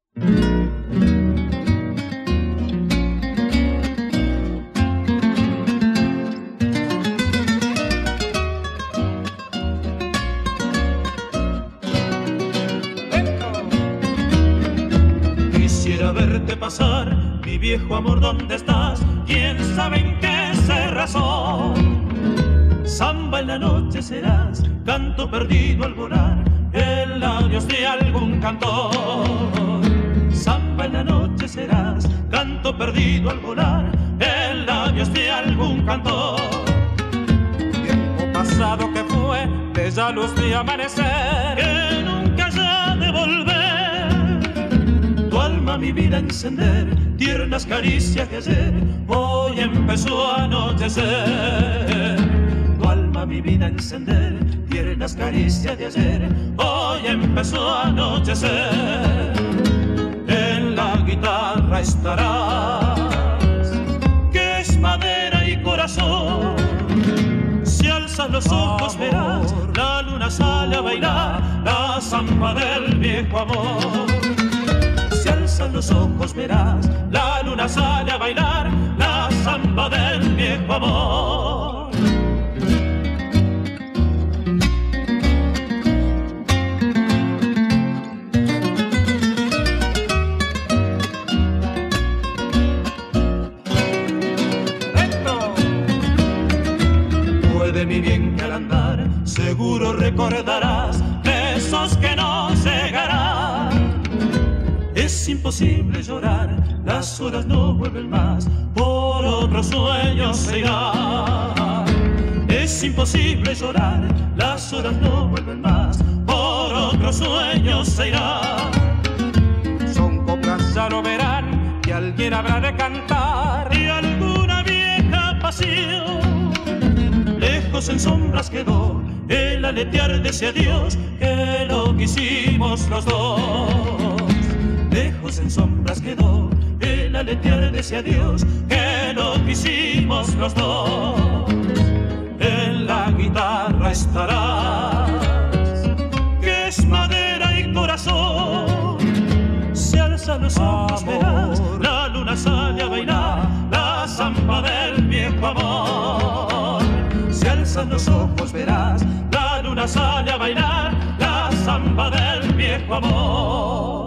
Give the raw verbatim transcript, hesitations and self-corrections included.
Quisiera verte pasar, mi viejo amor, ¿dónde estás? ¿Quién sabe en qué se razón? Samba en la noche serás, canto perdido al volar, en labios de algún cantor. Samba en la noche serás, canto perdido al volar, en labios de algún cantor. Tiempo pasado que fue, bella luz de amanecer, que nunca ha de volver. Tu alma mi vida encender, tiernas caricias que ayer, hoy empezó a anochecer. Tu alma mi vida encender, tiernas caricias de ayer, hoy empezó a anochecer. En la guitarra estarás, que es madera y corazón. Si alzas los ojos verás, la luna sale a bailar la samba del viejo amor. Si alzas los ojos verás, la luna sale a bailar la samba del viejo amor. Puede mi bien que al andar seguro recordarás besos que no llegarán. Es imposible llorar, las horas no vuelven más, por otros sueños se irán. Es imposible llorar, las horas no vuelven más, por otros sueños se irán. Son coplas, ya lo verán, que alguien habrá de cantar, y alguna vieja pasión. Lejos en sombras quedó el aletear de ese adiós que lo quisimos los dos. Lejos en sombras quedó el aletear de ese adiós que lo quisimos los dos. En la guitarra estarás, que es madera y corazón. Si alzas los ojos verás, la luna sale a bailar la samba del viejo amor. Si alzas los ojos verás, la luna sale a bailar la samba del viejo amor.